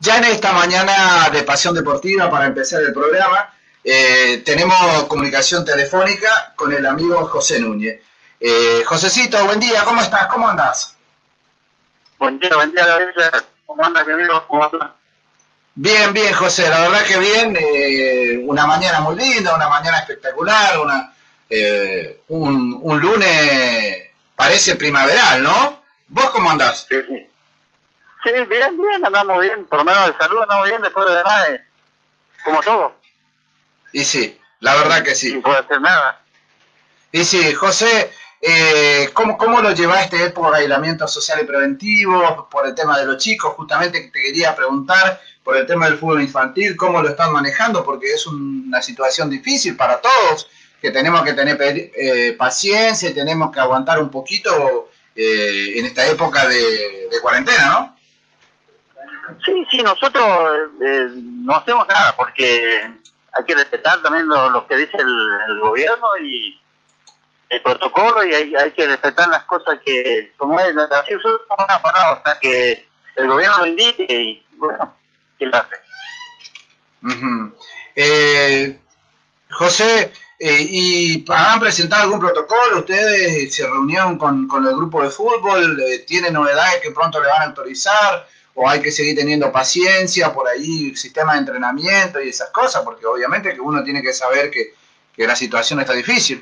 Ya en esta mañana de Pasión Deportiva, para empezar el programa, tenemos comunicación telefónica con el amigo José Núñez. Josecito, buen día, ¿cómo estás? ¿Cómo andás? Buen día, Gabriel. ¿Cómo andas, amigo? ¿Cómo andas? Bien, bien, José, la verdad que bien. Una mañana muy linda, una mañana espectacular, un lunes parece primaveral, ¿no? ¿Vos cómo andás? Sí, sí. Sí, bien, andamos bien. Por lo menos de salud andamos bien, después de demás, como todo. Y sí, la verdad que sí. Sin poder hacer nada. Y sí, José, ¿cómo lo llevaste por aislamiento social y preventivo, por el tema de los chicos? Justamente te quería preguntar por el tema del fútbol infantil, ¿cómo lo están manejando? Porque es una situación difícil para todos, que tenemos que tener paciencia y tenemos que aguantar un poquito en esta época de cuarentena, ¿no? Sí, nosotros no hacemos nada porque hay que respetar también lo que dice el gobierno y el protocolo, y hay que respetar las cosas que, como es, así nosotros estamos parados hasta que el gobierno lo indique y, bueno, ¿qué lo hace? José, ¿y han presentado algún protocolo? ¿Ustedes se reunieron con el grupo de fútbol? ¿Tienen novedades que pronto le van a autorizar? ¿O hay que seguir teniendo paciencia por ahí, sistema de entrenamiento y esas cosas? Porque obviamente que uno tiene que saber que la situación está difícil.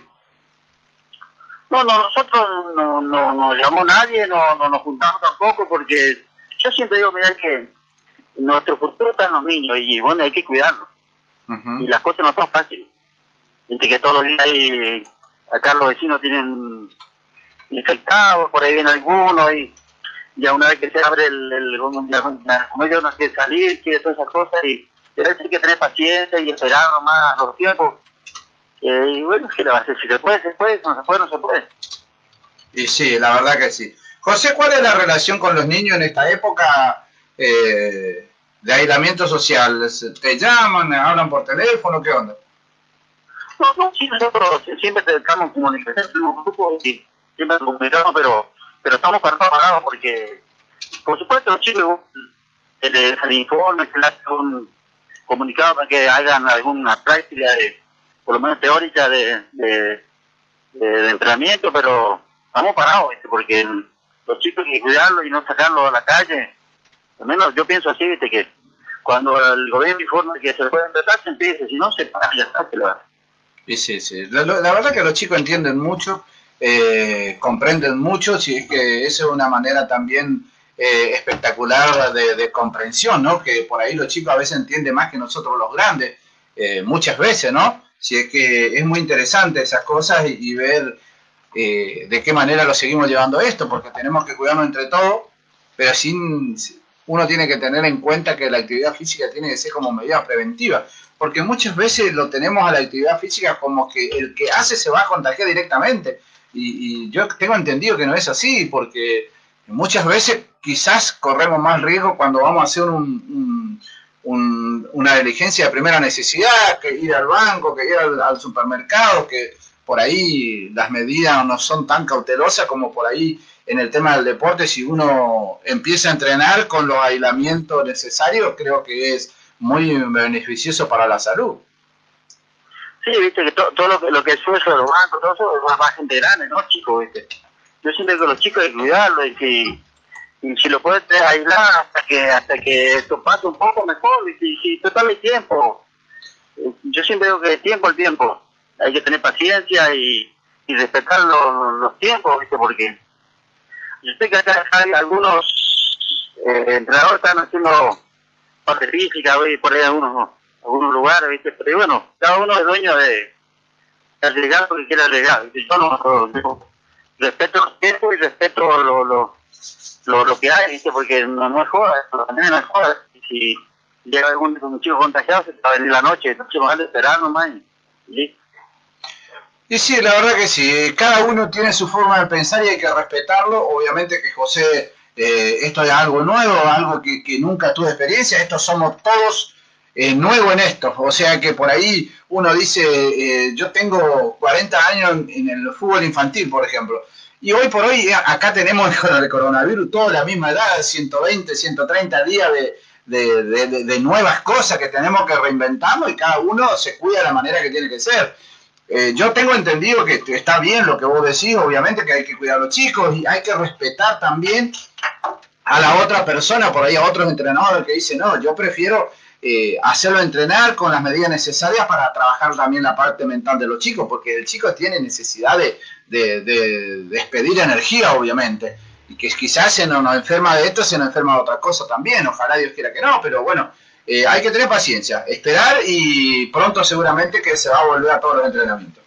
No, nosotros no llamó nadie, no nos juntamos tampoco, porque yo siempre digo, mira, que nuestro futuro está en los niños y bueno, hay que cuidarlos. Y las cosas no son fáciles. Viste que todos los días acá los vecinos tienen infectados, por ahí viene alguno, y ya una vez que se abre como ellos no quieren salir, quieren todas esas cosas, y hay que tener paciencia y esperar nomás los tiempos. Y bueno, ¿qué le va a hacer? Si se puede, se puede, si no se puede, no se puede. Y sí, la verdad que sí. José, ¿cuál es la relación con los niños en esta época de aislamiento social? ¿Te llaman, hablan por teléfono? ¿Qué onda? No, sí, nosotros siempre estamos en comunicación, tenemos un grupo y siempre nos comunicamos, pero estamos parados porque, por supuesto, los chicos se les informe, se les hace un comunicado para que hagan alguna práctica, por lo menos teórica, de entrenamiento, pero estamos parados, ¿viste? Porque los chicos hay que cuidarlos y no sacarlos a la calle. Al menos yo pienso así, ¿viste? Que cuando el gobierno informa que se puede empezar, se empieza, si no, se para, ya está, que lo hace. Y sí. La verdad que los chicos entienden mucho, comprenden mucho, si es que esa es una manera también espectacular de comprensión, ¿no? Que por ahí los chicos a veces entienden más que nosotros los grandes, muchas veces, ¿no? Si es que es muy interesante esas cosas y ver de qué manera lo seguimos llevando esto, porque tenemos que cuidarnos entre todos, pero uno tiene que tener en cuenta que la actividad física tiene que ser como medida preventiva, porque muchas veces lo tenemos a la actividad física como que el que hace se va a contagiar directamente, y yo tengo entendido que no es así, porque muchas veces quizás corremos más riesgo cuando vamos a hacer una diligencia de primera necesidad, que ir al banco, que ir al supermercado, que por ahí las medidas no son tan cautelosas como por ahí en el tema del deporte. Si uno empieza a entrenar con los aislamientos necesarios, creo que es muy beneficioso para la salud. Sí, viste que todo lo que sube sobre los bancos, todo eso es más gente grande, ¿no, chicos? Viste. Yo siento que los chicos hay que cuidarlos y si lo puedes aislar hasta que esto pase un poco mejor, y si total hay tiempo. Yo siempre digo que el tiempo. Hay que tener paciencia y respetar los tiempos, ¿viste? Porque yo sé que acá hay algunos entrenadores están haciendo parte física, y por ahí algunos lugares, ¿viste? Pero bueno, cada uno es dueño de arriesgar lo que quiera arriesgar, ¿viste? Yo respeto los tiempos y respeto lo que hay, ¿viste? Porque no es joda, también no es joda. Y si llega algún chico contagiado, se te va a venir la noche, entonces van a esperar nomás y listo. Y sí, la verdad que sí, cada uno tiene su forma de pensar y hay que respetarlo. Obviamente que José, esto es algo nuevo, algo que nunca tuve experiencia, estos somos todos nuevos en esto, o sea que por ahí uno dice, yo tengo 40 años en el fútbol infantil, por ejemplo, y hoy por hoy acá tenemos con el coronavirus toda la misma edad, 120, 130 días de nuevas cosas que tenemos que reinventarnos y cada uno se cuida de la manera que tiene que ser. Yo tengo entendido que está bien lo que vos decís, obviamente que hay que cuidar a los chicos y hay que respetar también a la otra persona, por ahí a otros entrenadores que dicen, no, yo prefiero hacerlo entrenar con las medidas necesarias para trabajar también la parte mental de los chicos, porque el chico tiene necesidad de despedir energía, obviamente, y que quizás se nos enferma de esto, se nos enferma de otra cosa también, ojalá Dios quiera que no, pero bueno, hay que tener paciencia, esperar y pronto seguramente que se va a volver a todos los entrenamientos.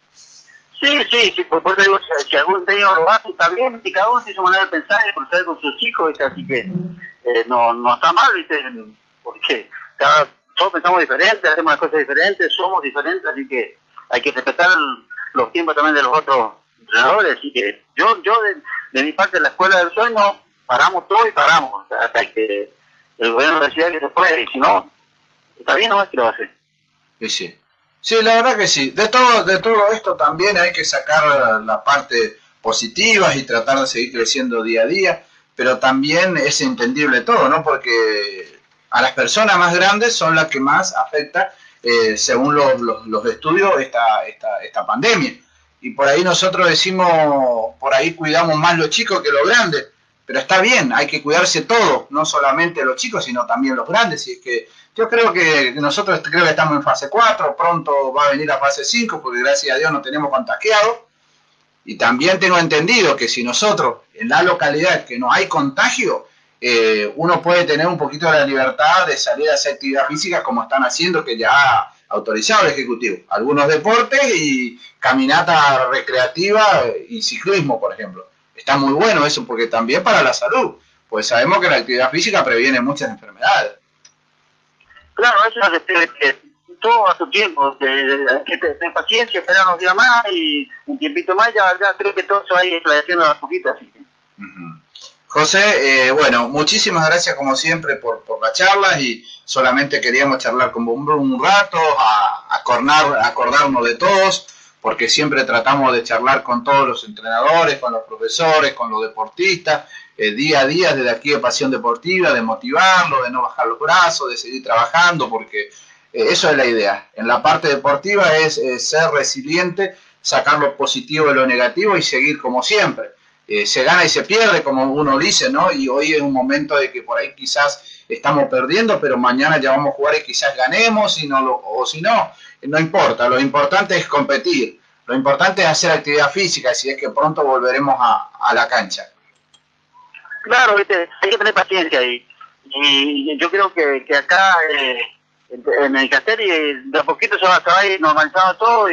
Sí, por eso digo, si algún técnico lo hace, está bien, y cada uno tiene su manera de pensar y proceder con sus hijos, ¿viste? Así que no está mal, ¿viste? Porque todos pensamos diferentes, hacemos las cosas diferentes, somos diferentes, así que hay que respetar los tiempos también de los otros entrenadores, así que yo de mi parte de la escuela del sueño, paramos todo y paramos, hasta que el gobierno decida que se puede, y si no, está bien nomás que lo hace. Sí, la verdad que sí. De todo esto también hay que sacar la parte positiva y tratar de seguir creciendo día a día, pero también es entendible todo, ¿no? Porque a las personas más grandes son las que más afecta, según los estudios, esta pandemia. Y por ahí nosotros decimos, por ahí cuidamos más los chicos que los grandes, pero está bien, hay que cuidarse todo, no solamente los chicos, sino también los grandes. Y es que yo creo que nosotros estamos en fase 4, pronto va a venir la fase 5, porque gracias a Dios no tenemos contagiados. Y también tengo entendido que si nosotros, en la localidad que no hay contagio, uno puede tener un poquito de la libertad de salir a hacer actividad física como están haciendo, que ya ha autorizado el Ejecutivo. Algunos deportes y caminata recreativa y ciclismo, por ejemplo. Está muy bueno eso, porque también para la salud, pues sabemos que la actividad física previene muchas enfermedades. Claro, eso es que todo a su tiempo, que tener paciencia, esperar unos días más y un tiempito más, ya creo que todo se va a ir esclareciendo a poquito, así que. José, bueno, muchísimas gracias como siempre por la charla y solamente queríamos charlar con un rato, acordarnos de todos, porque siempre tratamos de charlar con todos los entrenadores, con los profesores, con los deportistas, día a día desde aquí de Pasión Deportiva, de motivarlos, de no bajar los brazos, de seguir trabajando, porque eso es la idea. En la parte deportiva es ser resiliente, sacar lo positivo de lo negativo y seguir como siempre. Se gana y se pierde, como uno dice, ¿no? Y hoy es un momento de que por ahí quizás estamos perdiendo, pero mañana ya vamos a jugar y quizás ganemos, o si no, no importa. Lo importante es competir, lo importante es hacer actividad física, si es que pronto volveremos a la cancha. Claro, ¿viste? Hay que tener paciencia y yo creo que acá en el Castelli de a poquito se va a ir normalizando todo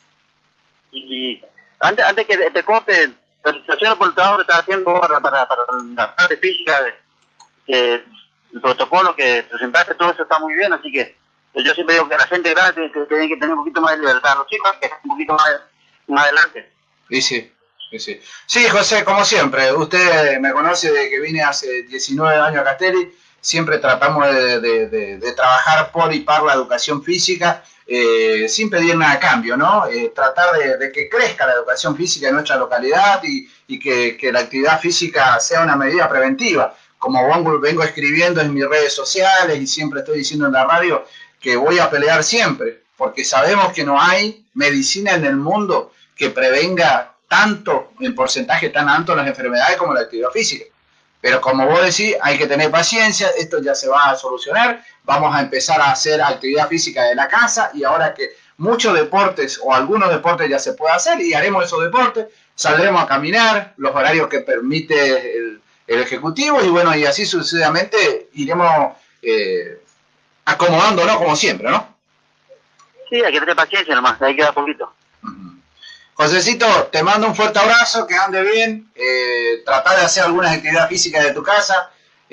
y antes que te corte la situación por el trabajo que estás haciendo ahora para la parte física, el protocolo que presentaste, todo eso está muy bien, así que yo siempre digo que la gente grande tiene que tener un poquito más de libertad, los chicos que están un poquito más adelante. Sí, José, como siempre, usted me conoce desde que vine hace 19 años a Castelli, siempre tratamos de trabajar por y para la educación física, sin pedir nada a cambio, ¿no? Tratar de que crezca la educación física en nuestra localidad y que la actividad física sea una medida preventiva. Como vengo escribiendo en mis redes sociales y siempre estoy diciendo en la radio que voy a pelear siempre, porque sabemos que no hay medicina en el mundo que prevenga tanto, en porcentaje tan alto las enfermedades como la actividad física. Pero como vos decís, hay que tener paciencia, esto ya se va a solucionar, vamos a empezar a hacer actividad física de la casa y ahora que muchos deportes o algunos deportes ya se puede hacer y haremos esos deportes, saldremos a caminar, los horarios que permite el Ejecutivo y bueno, y así sucesivamente iremos acomodándonos como siempre, ¿no? Sí, hay que tener paciencia nomás, hay que dar poquito. Josecito, te mando un fuerte abrazo, que ande bien, trata de hacer algunas actividades físicas de tu casa,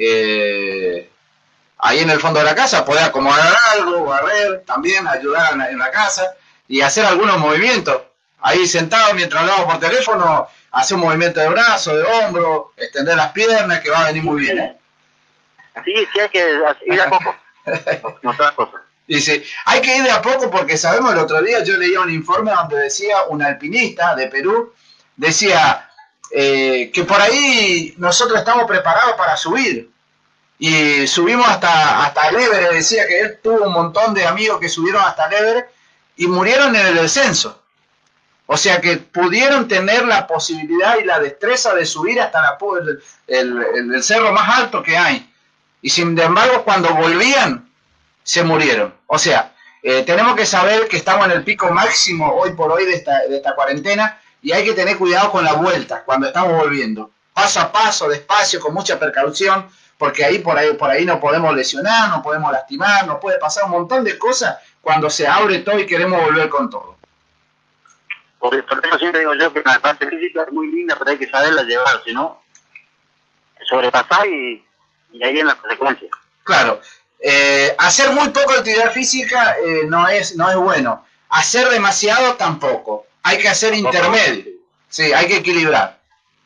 ahí en el fondo de la casa, podés acomodar algo, barrer, también ayudar en la casa y hacer algunos movimientos, ahí sentado mientras hablamos por teléfono, hacer un movimiento de brazo, de hombro, extender las piernas, que va a venir muy bien, ¿eh? Sí, hay que ir a poco, no todas cosas. Dice, hay que ir de a poco porque sabemos, el otro día yo leía un informe donde decía un alpinista de Perú, decía que por ahí nosotros estamos preparados para subir, y subimos hasta el Everest. Decía que él tuvo un montón de amigos que subieron hasta el Everest y murieron en el descenso. O sea que pudieron tener la posibilidad y la destreza de subir hasta el cerro más alto que hay. Y sin embargo, cuando volvían, se murieron. O sea, tenemos que saber que estamos en el pico máximo hoy por hoy de esta cuarentena y hay que tener cuidado con la vuelta cuando estamos volviendo. Paso a paso, despacio, con mucha precaución, porque por ahí no podemos lesionar, no podemos lastimar, nos puede pasar un montón de cosas cuando se abre todo y queremos volver con todo. Por eso siempre digo yo que la parte física es muy linda, pero hay que saberla llevar, si no, sobrepasar y ahí viene la consecuencia. Claro, hacer muy poco actividad física no es bueno. Hacer demasiado tampoco. Hay que hacer intermedio. Sí, hay que equilibrar.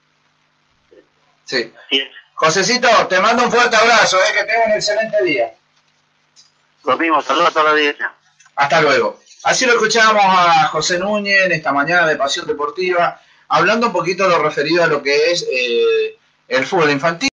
Sí. Josecito, te mando un fuerte abrazo, que tengas un excelente día. Lo mismo, saludos a toda la audiencia. Hasta luego. Así lo escuchábamos a José Núñez en esta mañana de Pasión Deportiva, hablando un poquito de lo referido a lo que es el fútbol infantil.